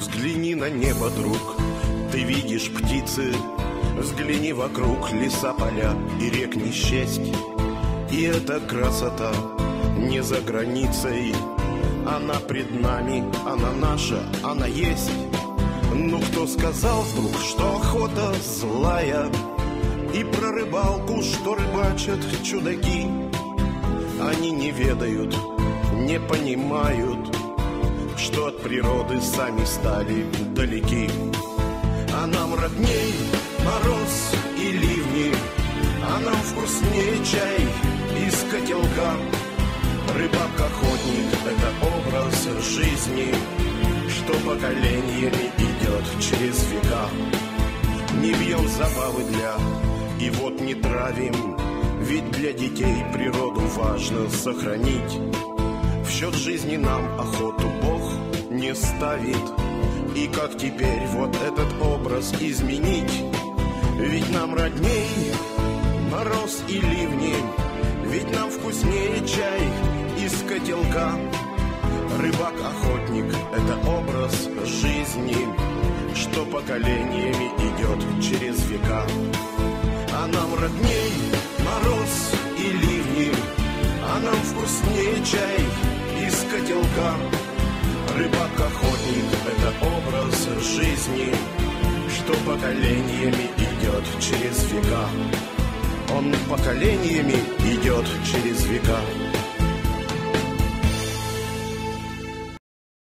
Взгляни на небо, друг, ты видишь птицы. Взгляни вокруг, леса, поля и рек не счесть. И эта красота не за границей, она пред нами, она наша, она есть. Ну кто сказал вдруг, что охота злая? И про рыбалку, что рыбачат чудаки. Они не ведают, не понимают, что от природы сами стали далеки. А нам родней мороз и ливни, а нам вкуснее чай из котелка. Рыбак-охотник — это образ жизни, что поколениями идет через века. Не бьем забавы и вот не травим, ведь для детей природу важно сохранить. В счет жизни нам охоту Бог не ставит. И как теперь вот этот образ изменить? Ведь нам родней мороз и ливни, ведь нам вкуснее чай из котелка. Рыбак-охотник — это образ жизни, что поколениями идет через века. А нам родней мороз и ливни, а нам вкуснее чай из котелка. Рыбак-охотник — это образ жизни, что поколениями идет через века. Он поколениями идет через века.